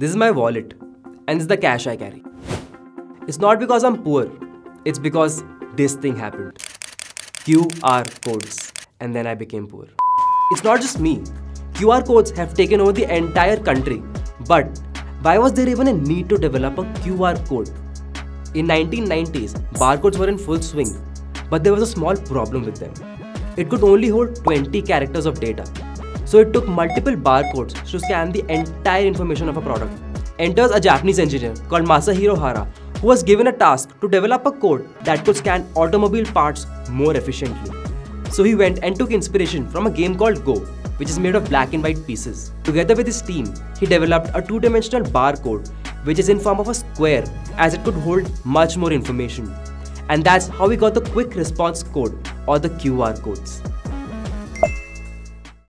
This is my wallet, and this is the cash I carry. It's not because I'm poor, it's because this thing happened. QR codes. And then I became poor. It's not just me. QR codes have taken over the entire country. But why was there even a need to develop a QR code? In 1990s, barcodes were in full swing, but there was a small problem with them. It could only hold 20 characters of data. So it took multiple barcodes to scan the entire information of a product. Enters a Japanese engineer called Masahiro Hara, who was given a task to develop a code that could scan automobile parts more efficiently. So he went and took inspiration from a game called Go, which is made of black and white pieces. Together with his team, he developed a two-dimensional barcode, which is in form of a square, as it could hold much more information. And that's how we got the quick response code, or the QR codes.